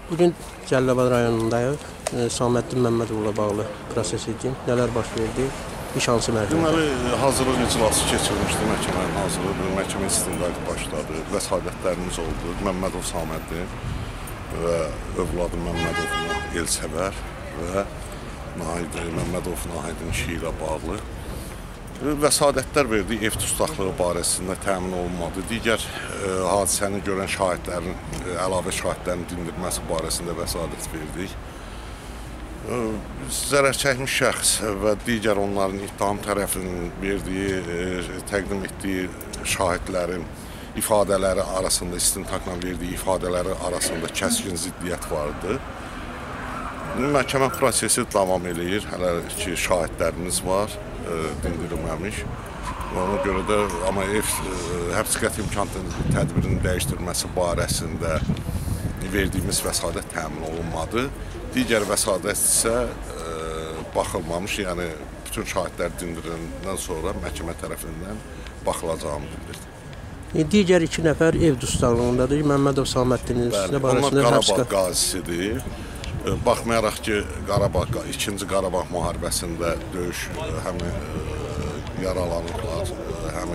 Bugün Cəlilabad rayonundayıq. Saməddin Məmmədovla bağlı proses için nələr baş verdi? İş hansı mərhələdə? Deməli, hazırlıq iclası keçirilmişdi, məhkəmənin hazırlığı, məhkəmə istintaqı başladı, vəsatətlərimiz oldu. Məmmədov Saməddin və övladı Məmmədov Elsəvər və Məmmədov Nahidin işi ilə bağlı vəsadətlər verdi, ev tutaqlığı barəsində təmin olunmadı. Digər hadisəni görən şahidlərin, əlavə şahidlərin dindirməsi barəsində vəsadət verdik. Zərər çəkmiş şəxs və digər onların ittiham tərəfinin verdiyi, təqdim etdiyi şahidlərin ifadələri arasında, istintaqla verdiyi ifadələri arasında kəskin ziddiyyət vardı. Məhkəmə prosesi davam eləyir, hələ ki şahidlərimiz var, dindirilməmiş. Ona görə də amma həbs qəti imkan tədbirinin dəyişdirilməsi barəsində verdiyimiz vəsadət təmin olunmadı. Digər vəsadət isə baxılmamış, yəni bütün şahidlər dindiriləndən sonra məhkəmə tərəfindən baxılacağını bildirdi. Digər iki nəfər ev dustaqlığındadır. Məmmədov Saməddinin barəsində Qarabağ qazisidir. Baxmayaraq ki, İkinci Qarabağ müharibəsində döyüş həm yaralanıblar, həm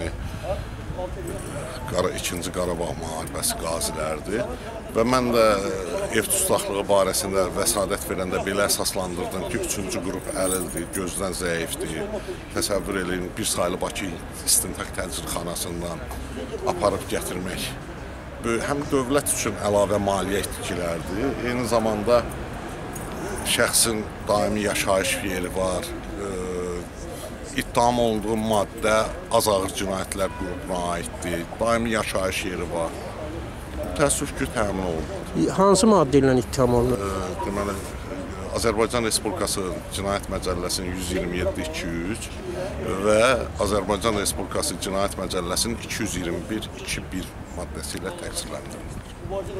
İkinci Qarabağ müharibəsi qazilərdir. Və mən də ev tutaqlığı barəsində vəsadət verəndə belə əsaslandırdım ki, üçüncü qrup əlildir, gözdən zəifdir. Təsəvvür edin, bir sayılı Bakı İstintaq Təcridxanasından aparıb gətirmək həm dövlət üçün əlavə maliyyə itkilərdir. Eyni zamanda şəxsin daimi yaşayış yeri var, ittiham olduğu maddə az ağır cinayətlər qrupuna aiddir, daimi yaşayış yeri var. Təəssüf ki, təmin olunur. Hansı maddə ilə ittiham olunur? Deməli, Azərbaycan Respublikası Cinayət Məcəlləsinin 127-200 və Azərbaycan Respublikası Cinayət Məcəlləsinin 221-2-1 maddəsi ilə təqsirləndirilir.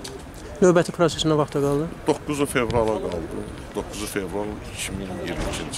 Növbəti prosesinə vaxta qaldı? 9 fevrala qaldı. 9 fevral 2022-ci